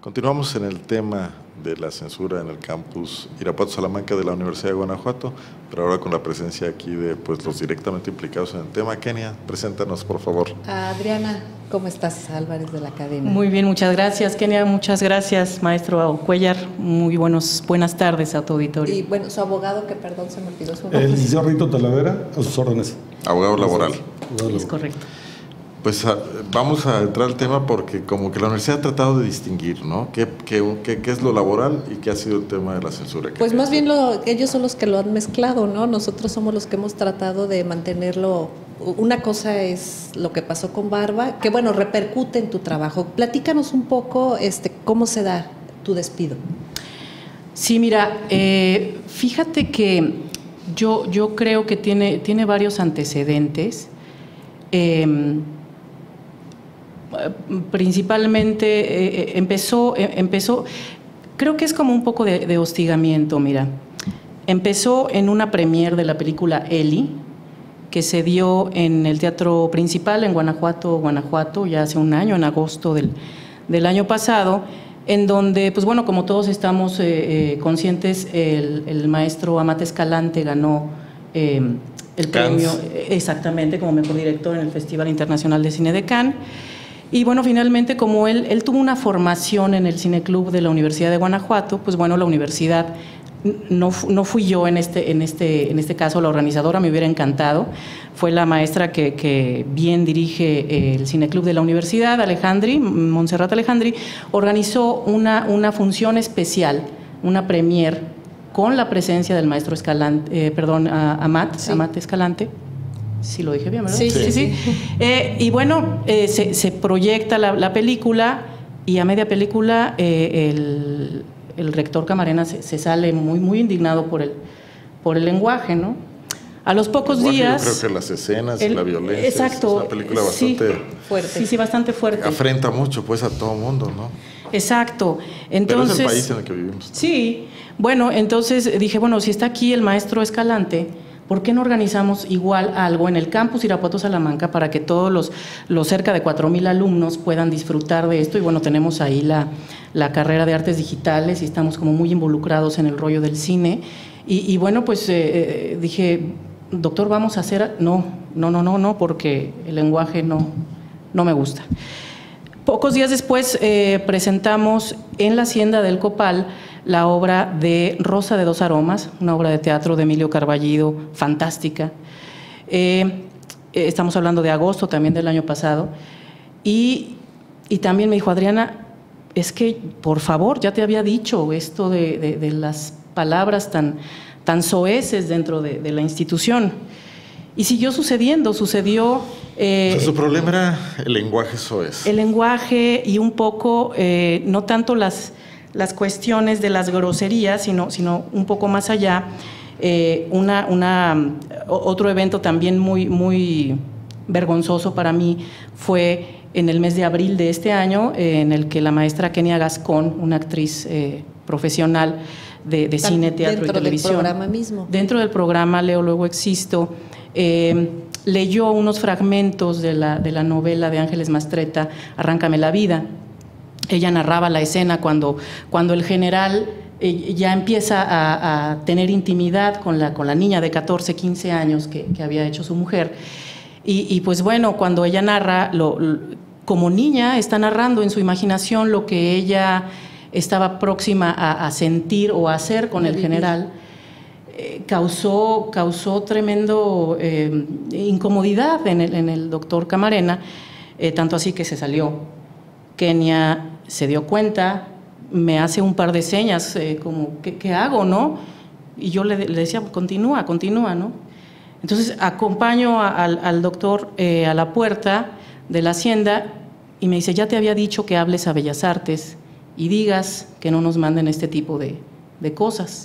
Continuamos en el tema de la censura en el campus Irapuato Salamanca de la Universidad de Guanajuato, pero ahora con la presencia aquí de los directamente implicados en el tema. Kenia, preséntanos, por favor. Adriana, ¿cómo estás? Álvarez de la Cadena. Muy bien, muchas gracias, Kenia. Muchas gracias, maestro Cuellar. Muy buenas tardes a tu auditorio. Y bueno, su abogado, que perdón, se me olvidó su nombre. El licenciado Rito Talavera, a sus órdenes. Abogado laboral. Es correcto. Pues vamos a entrar al tema porque como que la universidad ha tratado de distinguir, ¿no? ¿Qué es lo laboral y qué ha sido el tema de la censura? Pues más bien ellos son los que lo han mezclado, ¿no? Nosotros somos los que hemos tratado de mantenerlo. Una cosa es lo que pasó con Barba, que bueno, repercute en tu trabajo. Platícanos un poco cómo se da tu despido. Sí, mira, fíjate que yo creo que tiene varios antecedentes. Principalmente empezó, creo que es como un poco de hostigamiento, mira. Empezó en una premier de la película Eli, que se dio en el Teatro Principal en Guanajuato, ya hace un año, en agosto del año pasado, en donde, pues bueno, como todos estamos conscientes, el maestro Amat Escalante ganó el premio, exactamente, como mejor director en el Festival Internacional de Cine de Cannes. Y bueno, finalmente, como él tuvo una formación en el Cineclub de la Universidad de Guanajuato, pues bueno, la universidad, no fui yo en este caso la organizadora, me hubiera encantado, fue la maestra que bien dirige el Cineclub de la universidad, Montserrat Alejandri, organizó una función especial, una premier, con la presencia del maestro Amat Escalante. Sí, lo dije bien, ¿verdad? Sí. Y bueno, se proyecta la película y a media película el rector Camarena se sale muy indignado por el lenguaje, ¿no? A los pocos días… Yo creo que las escenas y la violencia… Exacto. Es una película bastante… fuerte. Sí, bastante fuerte. Afrenta mucho, pues, a todo mundo, ¿no? Exacto. Entonces, pero es el país en el que vivimos, ¿no? Sí. Bueno, entonces dije, bueno, si está aquí el maestro Escalante, ¿por qué no organizamos igual algo en el campus Irapuato Salamanca para que todos los cerca de 4,000 alumnos puedan disfrutar de esto? Y bueno, tenemos ahí la carrera de artes digitales y estamos como muy involucrados en el rollo del cine. Y bueno, pues dije, doctor, vamos a hacer… No, porque el lenguaje no me gusta. Pocos días después presentamos en la Hacienda del Copal la obra de Rosa de dos Aromas, una obra de teatro de Emilio Carballido, fantástica. Estamos hablando de agosto también del año pasado. Y también me dijo, Adriana, es que por favor, ya te había dicho esto de las palabras tan soeces dentro de la institución. Y siguió sucedió… Su problema era el lenguaje soez. El lenguaje y un poco, no tanto las cuestiones de las groserías, sino un poco más allá. Otro evento también muy vergonzoso para mí fue en el mes de abril de este año, en el que la maestra Kenia Gascón, una actriz profesional de cine, teatro y televisión. ¿Dentro del programa mismo? Dentro del programa Leo Luego Existo, leyó unos fragmentos de la novela de Ángeles Mastretta, Arráncame la vida. Ella narraba la escena cuando el general ya empieza a tener intimidad con la niña de 14, 15 años que había hecho su mujer. Y pues bueno, cuando ella narra, como niña está narrando en su imaginación lo que ella estaba próxima a sentir o a hacer con el general. Causó tremendo incomodidad en el doctor Camarena, tanto así que se salió. Kenia se dio cuenta, me hace un par de señas, como, ¿qué hago, no? Y yo le decía, continúa, ¿no? Entonces acompaño al doctor a la puerta de la hacienda y me dice, ya te había dicho que hables a Bellas Artes y digas que no nos manden este tipo de cosas.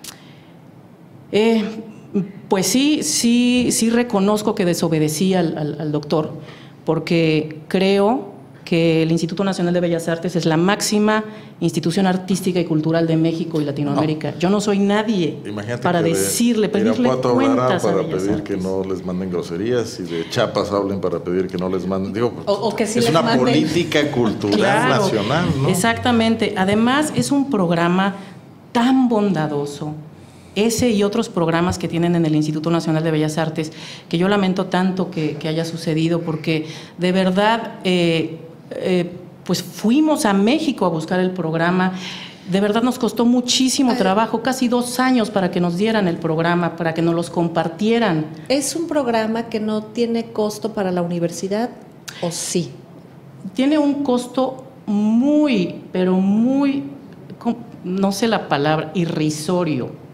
Pues sí reconozco que desobedecí al doctor, porque creo que el Instituto Nacional de Bellas Artes es la máxima institución artística y cultural de México y Latinoamérica. No. Yo no soy nadie para pedirle cuentas para a Bellas pedir Artes. Que no les manden groserías, y de Chiapas hablen para pedir que no les manden. Digo, o que sí es les una manden. política cultural nacional, ¿no? Exactamente. Además, es un programa tan bondadoso. Ese y otros programas que tienen en el Instituto Nacional de Bellas Artes, que yo lamento tanto que haya sucedido, porque de verdad, pues fuimos a México a buscar el programa. De verdad nos costó muchísimo trabajo, casi 2 años para que nos dieran el programa, para que nos los compartieran. ¿Es un programa que no tiene costo para la universidad o sí? Tiene un costo muy, pero muy, no sé la palabra, irrisorio.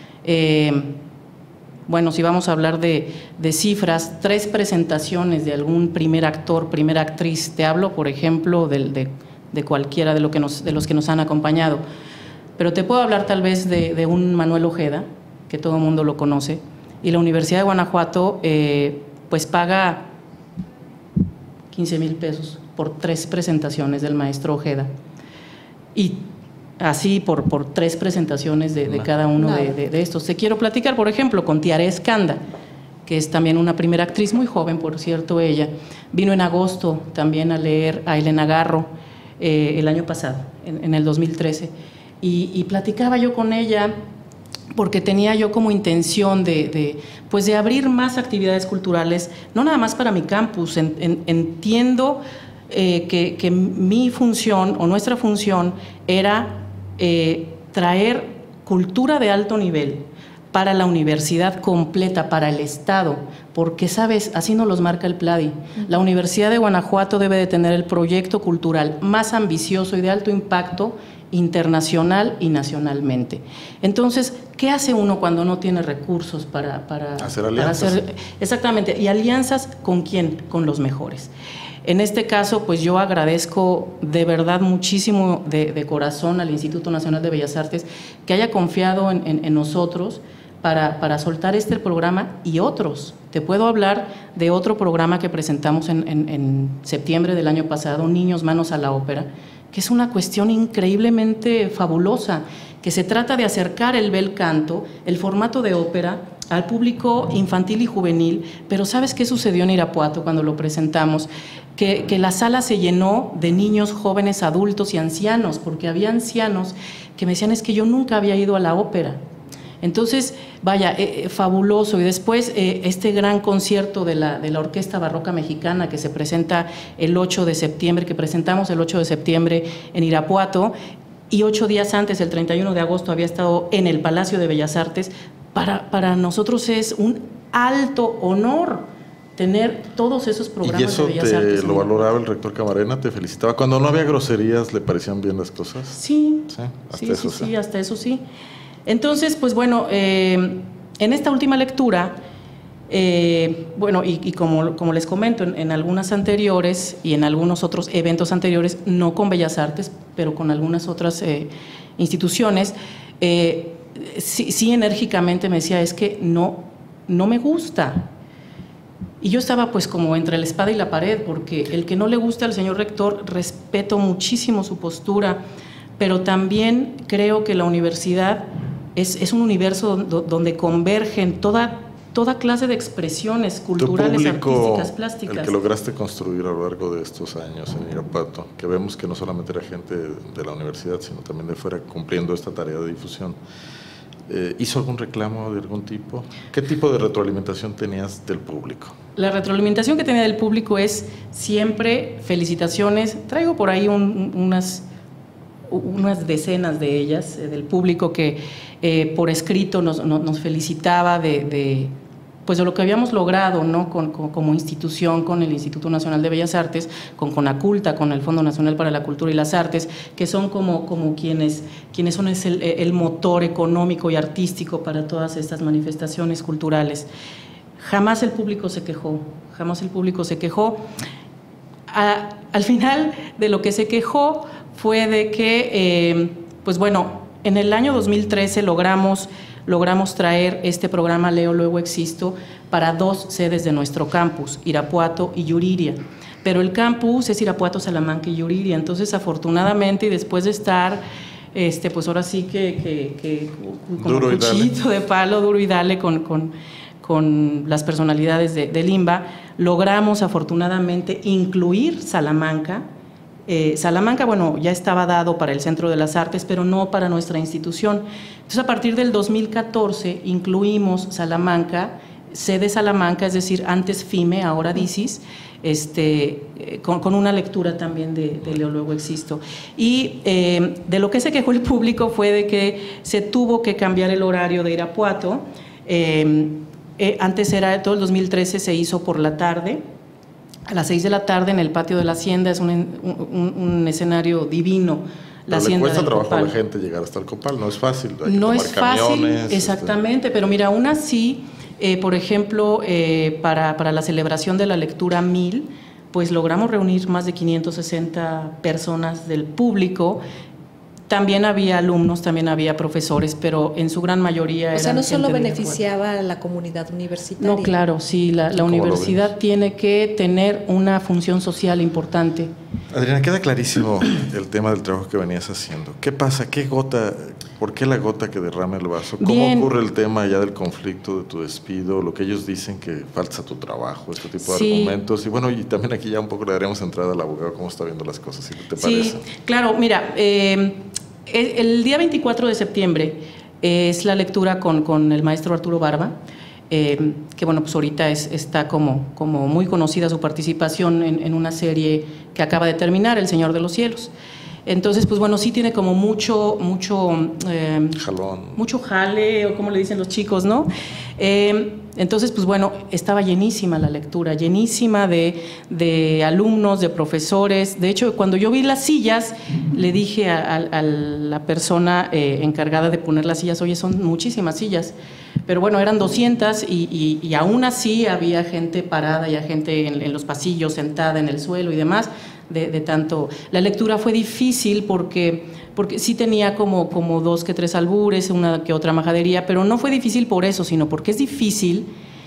Bueno, si vamos a hablar de cifras, 3 presentaciones de algún primer actor, primera actriz, te hablo, por ejemplo, de cualquiera de los que nos han acompañado, pero te puedo hablar tal vez de un Manuel Ojeda, que todo el mundo lo conoce, y la Universidad de Guanajuato pues paga 15,000 pesos por 3 presentaciones del maestro Ojeda, y así por 3 presentaciones de cada uno de estos. Te quiero platicar, por ejemplo, con Tiare Escanda, que es también una primera actriz, muy joven, por cierto, ella. Vino en agosto también a leer a Elena Garro el año pasado, en el 2013. Y platicaba yo con ella porque tenía yo como intención de abrir más actividades culturales, no nada más para mi campus. Entiendo que mi función o nuestra función era traer cultura de alto nivel para la universidad completa, para el Estado, porque, ¿sabes?, así nos los marca el PLADI. La Universidad de Guanajuato debe de tener el proyecto cultural más ambicioso y de alto impacto internacional y nacionalmente. Entonces, ¿qué hace uno cuando no tiene recursos para hacer alianzas? Exactamente. ¿Y alianzas con quién? Con los mejores. En este caso, pues yo agradezco de verdad muchísimo de corazón al Instituto Nacional de Bellas Artes que haya confiado en nosotros para soltar este programa y otros. Te puedo hablar de otro programa que presentamos en septiembre del año pasado, Niños Manos a la Ópera, que es una cuestión increíblemente fabulosa, que se trata de acercar el bel canto, el formato de ópera, al público infantil y juvenil. Pero ¿sabes qué sucedió en Irapuato cuando lo presentamos? Que la sala se llenó de niños, jóvenes, adultos y ancianos, porque había ancianos que me decían, es que yo nunca había ido a la ópera. Entonces, vaya, fabuloso. Y después este gran concierto de la Orquesta Barroca Mexicana que se presenta el 8 de septiembre, que presentamos el 8 de septiembre en Irapuato, y 8 días antes, el 31 de agosto, había estado en el Palacio de Bellas Artes. Para nosotros es un alto honor tener todos esos programas de Bellas Artes. ¿Y eso lo valoraba el rector Camarena? ¿Te felicitaba? Cuando no había groserías, ¿le parecían bien las cosas? Sí, hasta eso sí. Entonces, pues bueno, en esta última lectura, bueno, y como les comento, en algunas anteriores y en algunos otros eventos anteriores, no con Bellas Artes, pero con algunas otras instituciones, sí enérgicamente me decía, es que no me gusta. Y yo estaba pues como entre la espada y la pared, porque el que no le gusta al señor rector, respeto muchísimo su postura, pero también creo que la universidad es un universo donde convergen toda clase de expresiones culturales, artísticas, plásticas. El que lograste construir a lo largo de estos años en Irapuato, que vemos que no solamente era gente de la universidad, sino también de fuera cumpliendo esta tarea de difusión. ¿Hizo algún reclamo de algún tipo? ¿Qué tipo de retroalimentación tenías del público? La retroalimentación que tenía del público es siempre felicitaciones. Traigo por ahí unas decenas de ellas del público que por escrito nos felicitaba de lo que habíamos logrado, ¿no? Como institución, con el Instituto Nacional de Bellas Artes, con Conaculta, con el Fondo Nacional para la Cultura y las Artes, que son como quienes son el motor económico y artístico para todas estas manifestaciones culturales. Jamás el público se quejó, Al final de lo que se quejó fue de que, pues bueno, en el año 2013 logramos traer este programa Leo Luego Existo para 2 sedes de nuestro campus, Irapuato y Yuriria. pero el campus es Irapuato, Salamanca y Yuriria. Entonces, afortunadamente, y después de estar, pues ahora sí que con un cuchillito de palo, duro y dale con las personalidades del IMBA, logramos afortunadamente incluir Salamanca. Salamanca, bueno, ya estaba dado para el Centro de las Artes, pero no para nuestra institución. Entonces, a partir del 2014, incluimos Salamanca, sede Salamanca, es decir, antes FIME, ahora DICIS, con una lectura también de Leo Luego Existo. Y de lo que se quejó el público fue de que se tuvo que cambiar el horario de Irapuato. Antes era, todo el 2013 se hizo por la tarde, a las 6 de la tarde en el patio de la Hacienda. Es un escenario divino. Pero le cuesta trabajo a la gente llegar hasta el Copal, no es fácil. Hay que tomar camiones, fácil, exactamente, pero mira, aún así, por ejemplo, para la celebración de la lectura 1000, pues logramos reunir más de 560 personas del público. También había alumnos, también había profesores, pero en su gran mayoría O sea, no solo beneficiaba a la comunidad universitaria. No, claro, sí, la universidad tiene que tener una función social importante. Adriana, queda clarísimo el tema del trabajo que venías haciendo. ¿Qué pasa? ¿Qué gota? ¿Por qué la gota que derrama el vaso? ¿Cómo Bien. ocurre el tema ya del conflicto, de tu despido, lo que ellos dicen que falta tu trabajo, este tipo de argumentos? Y bueno, y también aquí ya un poco le daríamos entrada al abogado, cómo está viendo las cosas, si te parece. Sí, claro, mira, el día 24 de septiembre es la lectura con el maestro Arturo Barba, que bueno, pues ahorita está como muy conocida su participación en una serie que acaba de terminar, El Señor de los Cielos. Entonces, pues bueno, sí tiene como mucho jalón, mucho jale, o como le dicen los chicos, ¿no? Entonces, pues bueno, estaba llenísima la lectura, llenísima de alumnos, de profesores. De hecho, cuando yo vi las sillas, le dije a la persona encargada de poner las sillas, oye, son muchísimas sillas. Pero bueno, eran 200 y aún así había gente parada, y gente en los pasillos, sentada en el suelo y demás, de tanto. La lectura fue difícil porque sí tenía como 2 que 3 albures, una que otra majadería, pero no fue difícil por eso, sino porque es difícil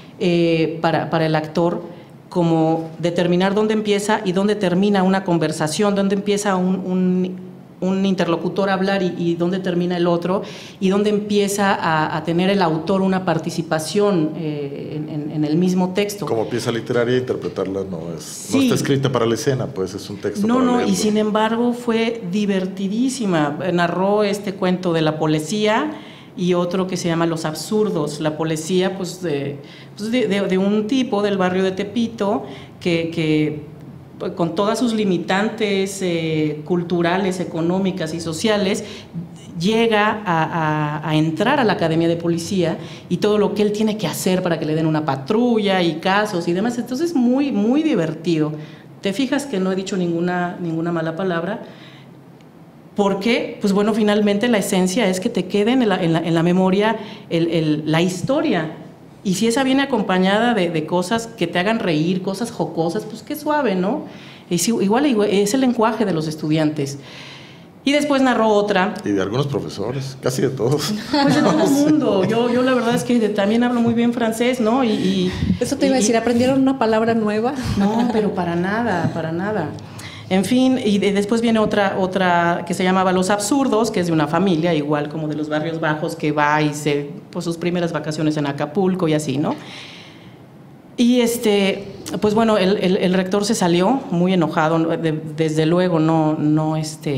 para el actor como determinar dónde empieza y dónde termina una conversación, dónde empieza un interlocutor a hablar y dónde termina el otro, y dónde empieza a tener el autor una participación en el mismo texto. Como pieza literaria, interpretarla no está escrita para la escena, pues es un texto para leerlo. Y sin embargo fue divertidísima. Narró este cuento de la poesía y otro que se llama Los Absurdos. La poesía, pues de un tipo del barrio de Tepito que con todas sus limitantes culturales, económicas y sociales, llega a entrar a la Academia de Policía, y todo lo que él tiene que hacer para que le den una patrulla y casos y demás. Entonces, muy, muy divertido. Te fijas que no he dicho ninguna mala palabra, porque, pues bueno, finalmente la esencia es que te quede en la memoria la historia. Y si esa viene acompañada de cosas que te hagan reír, cosas jocosas, pues qué suave, ¿no? Igual es el lenguaje de los estudiantes. Y después narró otra. Y de algunos profesores, casi de todos. Pues de todo el mundo. Yo la verdad es que también hablo muy bien francés, ¿no? Eso te iba a decir, ¿aprendieron una palabra nueva? No, pero para nada, para nada. En fin, y después viene otra que se llamaba Los Absurdos, que es de una familia, igual como de los barrios bajos, que va y pues sus primeras vacaciones en Acapulco y así, ¿no? Y pues bueno, el rector se salió muy enojado, desde luego no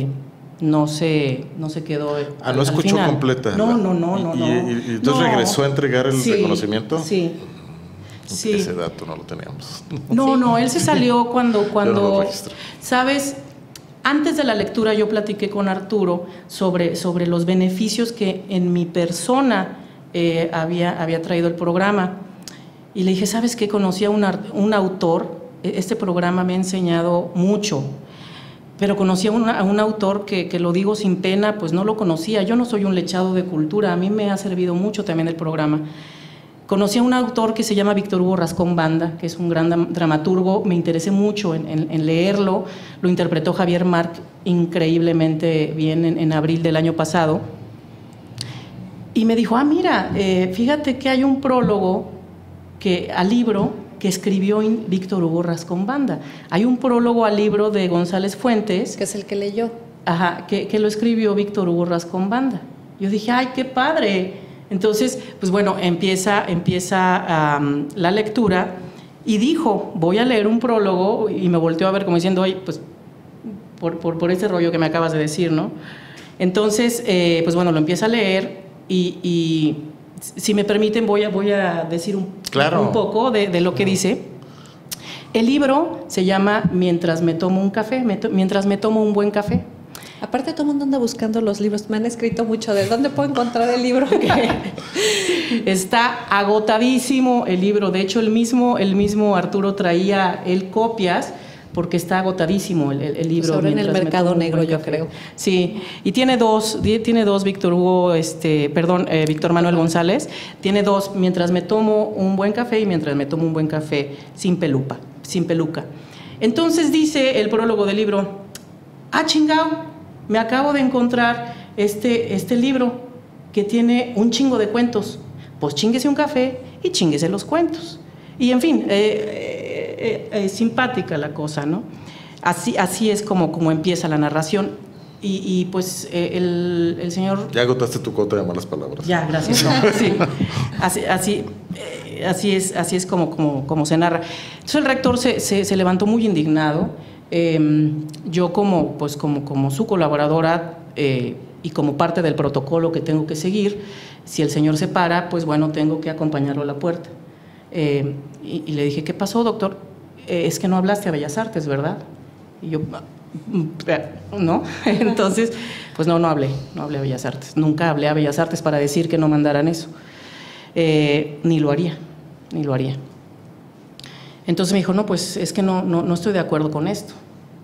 se quedó no escuchó final. Completa. No. ¿Y entonces regresó a entregar el reconocimiento? Sí. Sí. Ese dato no lo teníamos. No, él se salió cuando Yo no lo registré. ¿Sabes? Antes de la lectura yo platiqué con Arturo sobre los beneficios que en mi persona había traído el programa. Y le dije, ¿sabes qué? Conocí a un autor, este programa me ha enseñado mucho, pero conocí a un autor que lo digo sin pena, pues no lo conocía. Yo no soy un lechado de cultura, a mí me ha servido mucho también el programa. Conocí a un autor que se llama Víctor Hugo Rascón Banda, que es un gran dramaturgo. Me interesé mucho en leerlo. Lo interpretó Javier Marc increíblemente bien en abril del año pasado. Y me dijo, mira, fíjate que hay un prólogo al libro que escribió Víctor Hugo Rascón-Banda. Hay un prólogo al libro de González Fuentes. Que es el que leyó. Ajá, que lo escribió Víctor Hugo Rascón-Banda. Yo dije, ¡ay, qué padre! Entonces, pues bueno, empieza la lectura y dijo, voy a leer un prólogo, y me volteó a ver como diciendo, oye, pues por ese rollo que me acabas de decir, ¿no? Entonces, pues bueno, lo empieza a leer y si me permiten voy a decir un poco de lo que dice. El libro se llama Mientras me tomo un café, mientras me tomo un buen café. Aparte, todo el mundo anda buscando los libros. Me han escrito mucho de dónde puedo encontrar el libro. Está agotadísimo el libro. De hecho, el mismo Arturo traía él copias porque está agotadísimo el libro. Pues ahora en el mercado negro, yo creo. Sí, y tiene dos Víctor Hugo, Víctor Manuel González. Tiene dos, Mientras me tomo un buen café y Mientras me tomo un buen café sin peluca. Entonces dice el prólogo del libro, chingao, me acabo de encontrar este libro que tiene un chingo de cuentos. Pues chinguese un café y chinguese los cuentos. Y en fin, simpática la cosa, ¿no? Así es como empieza la narración. Y pues el señor... Ya agotaste tu cuota de malas palabras. Ya, gracias. No, sí. Así es como se narra. Entonces el rector se levantó muy indignado. Yo como su colaboradora y como parte del protocolo que tengo que seguir, si el señor se para, pues bueno, tengo que acompañarlo a la puerta. Y le dije, ¿qué pasó, doctor? Es que no hablaste a Bellas Artes, ¿verdad? Y yo, ¿no? Entonces, pues no hablé a Bellas Artes. Nunca hablé a Bellas Artes para decir que no mandaran eso. Ni lo haría. Entonces me dijo, no, pues es que no estoy de acuerdo con esto.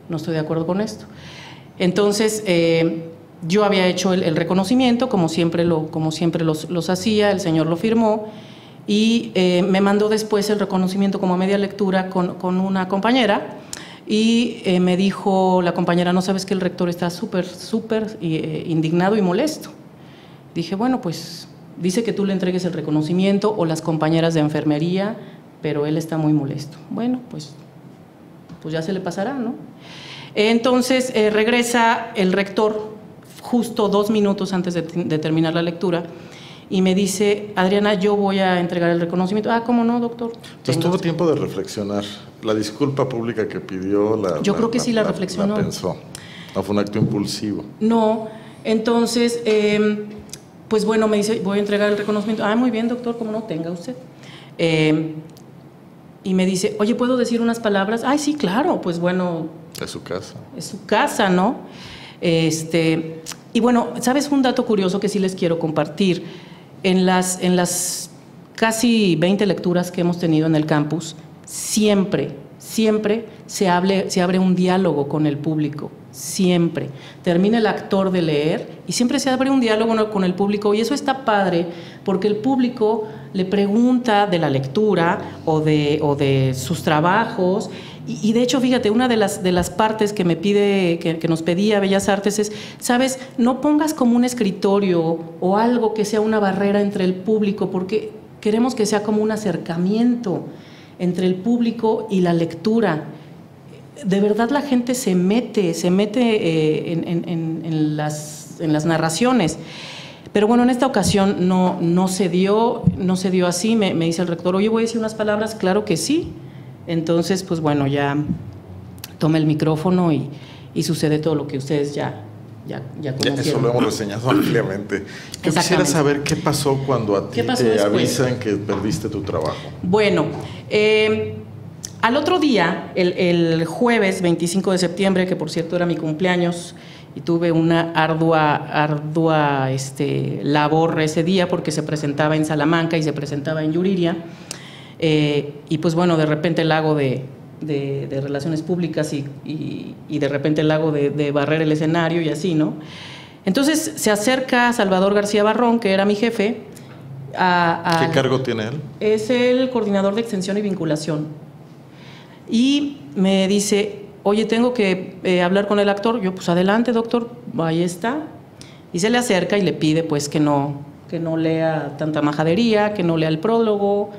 Entonces, yo había hecho el reconocimiento, como siempre los hacía, el señor lo firmó, y me mandó después el reconocimiento como a media lectura con una compañera, y me dijo la compañera, no sabes que el rector está súper indignado y molesto. Dije, bueno, pues dice que tú le entregues el reconocimiento o las compañeras de enfermería, pero él está muy molesto. Bueno, pues ya se le pasará, ¿no? Entonces regresa el rector justo 2 minutos antes de terminar la lectura y me dice, Adriana, yo voy a entregar el reconocimiento. ¿Cómo no, doctor? Entonces tuvo tiempo de reflexionar. La disculpa pública que pidió, yo creo que sí la reflexionó. La pensó. No fue un acto impulsivo. No, entonces, pues bueno, me dice, voy a entregar el reconocimiento. Muy bien, doctor, ¿cómo no? Tenga usted. Y me dice, oye, ¿puedo decir unas palabras? Sí, claro, pues bueno. Es su casa. Es su casa, ¿no? Y bueno, ¿sabes un dato curioso que sí les quiero compartir? En las casi 20 lecturas que hemos tenido en el campus, siempre se abre un diálogo con el público, siempre. Termina el actor de leer y siempre se abre un diálogo con el público, y eso está padre porque el público le pregunta de la lectura o de sus trabajos. Y de hecho, fíjate, una de las partes que me pide, que nos pedía Bellas Artes es, ¿sabes? No pongas como un escritorio o algo que sea una barrera entre el público, porque queremos que sea como un acercamiento entre el público y la lectura. De verdad la gente se mete en las narraciones. Pero bueno, en esta ocasión no se dio así. Me dice el rector, oye, voy a decir unas palabras. Claro que sí. Entonces, pues bueno, ya toma el micrófono y sucede todo lo que ustedes ya conocieron. Eso lo hemos reseñado ampliamente. Yo quisiera saber qué pasó cuando a ti te avisan que perdiste tu trabajo. Bueno, al otro día, el jueves 25 de septiembre, que por cierto era mi cumpleaños, y tuve una ardua labor ese día porque se presentaba en Salamanca y se presentaba en Yuriria. Y pues bueno, de repente el hago de relaciones públicas y de repente el hago de barrer el escenario y así, ¿no? Entonces se acerca Salvador García Barrón, que era mi jefe. ¿Qué cargo tiene él? Es el coordinador de extensión y vinculación. Y me dice, oye, tengo que hablar con el actor. Yo, pues adelante, doctor, ahí está. Y se le acerca y le pide pues que no lea tanta majadería, que no lea el prólogo.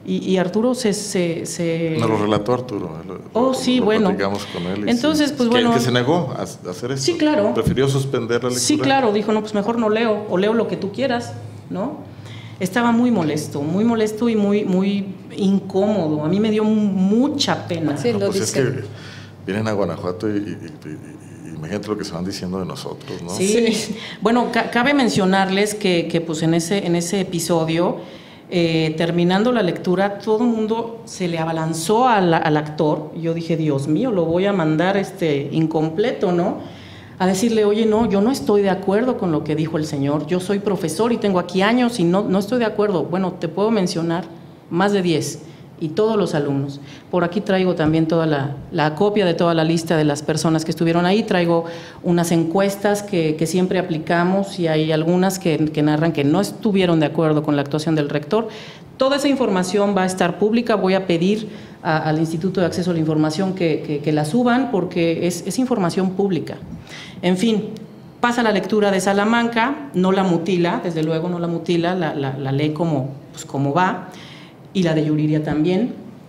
Y Arturo Nos lo relató Arturo. Sí, lo bueno. platicamos con él. Entonces, pues bueno. Que se negó a hacer eso. Sí, claro. Prefirió suspender la lectura. Sí, claro. Dijo, no, pues mejor no leo, o leo lo que tú quieras, ¿no? Estaba muy molesto y muy incómodo. A mí me dio mucha pena. Sí, pues es que vienen a Guanajuato y imagínate lo que se van diciendo de nosotros, ¿no? Sí. Bueno, cabe mencionarles que pues en ese episodio, terminando la lectura, todo el mundo se le abalanzó al actor. Yo dije, Dios mío, lo voy a mandar incompleto, ¿no? A decirle, oye, no, yo no estoy de acuerdo con lo que dijo el señor. Yo soy profesor y tengo aquí años y no estoy de acuerdo. Bueno, te puedo mencionar más de 10 y todos los alumnos. Por aquí traigo también toda la copia de toda la lista de las personas que estuvieron ahí. Traigo unas encuestas que siempre aplicamos y hay algunas que narran que no estuvieron de acuerdo con la actuación del rector. Toda esa información va a estar pública. Voy a pedir al Instituto de Acceso a la Información que la suban porque es información pública. En fin, pasa la lectura de Salamanca, no la mutila, desde luego no la mutila, la lee como va, y la de Yuriria también.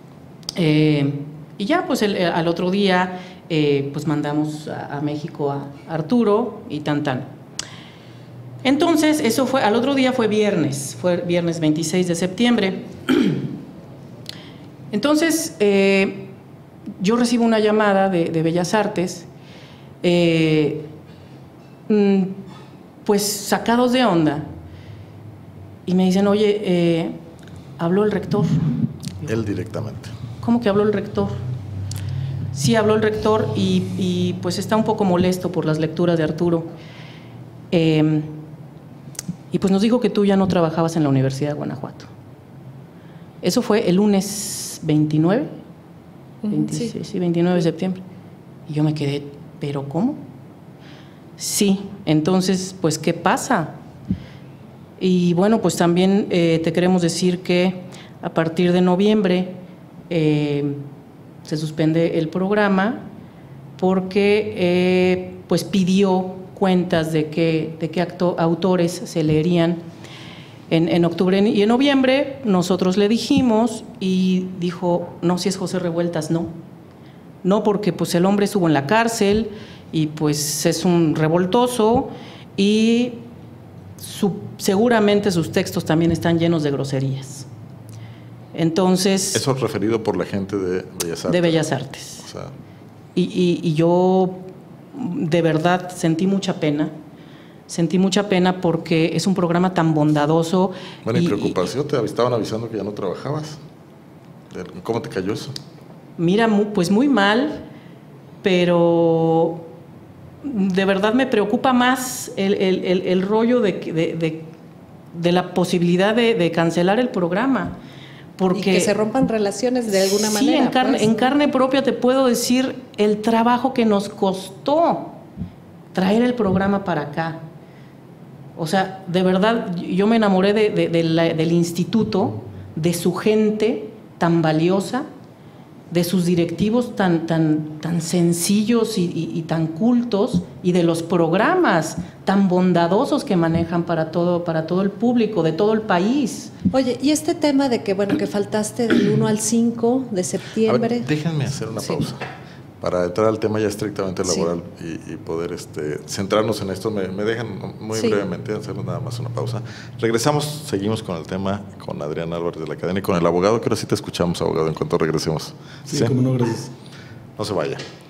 Y ya, pues al otro día, pues mandamos a México a Arturo y tan. Entonces, eso fue, al otro día fue viernes 26 de septiembre. Entonces, yo recibo una llamada de Bellas Artes, pues sacados de onda, y me dicen, oye, habló el rector. Él directamente. ¿Cómo que habló el rector? Sí, habló el rector y pues está un poco molesto por las lecturas de Arturo. Y pues nos dijo que tú ya no trabajabas en la Universidad de Guanajuato. Eso fue el lunes 29, 29 de septiembre. Y yo me quedé, ¿pero cómo? Sí, entonces, pues, ¿qué pasa? Y bueno, pues también te queremos decir que a partir de noviembre se suspende el programa porque pues pidió cuentas de qué autores se leerían en octubre y en noviembre. Nosotros le dijimos y dijo, no, si es José Revueltas, no, porque pues el hombre estuvo en la cárcel y pues es un revoltoso y seguramente sus textos también están llenos de groserías. Entonces, eso referido por la gente de Bellas Artes. De Bellas Artes. O sea, y yo de verdad sentí mucha pena porque es un programa tan bondadoso. Bueno, y preocupación, te estaban avisando que ya no trabajabas. ¿Cómo te cayó eso? Mira, pues muy mal, pero de verdad me preocupa más el rollo de la posibilidad de cancelar el programa. Porque, y que se rompan relaciones de alguna manera. Sí, en carne propia te puedo decir el trabajo que nos costó traer el programa para acá. O sea, de verdad, yo me enamoré del instituto, de su gente tan valiosa, de sus directivos tan sencillos y tan cultos, y de los programas tan bondadosos que manejan para todo el público, de todo el país. Oye, y este tema de que, bueno, que faltaste del 1 al 5 de septiembre. A ver, déjenme hacer una pausa para entrar al tema ya estrictamente laboral y poder centrarnos en esto. Me dejan muy brevemente hacer nada más una pausa. Regresamos, seguimos con el tema con Adrián Álvarez de la Cadena y con el abogado, que ahora sí te escuchamos, abogado, en cuanto regresemos. Sí, cómo no, gracias. No se vaya.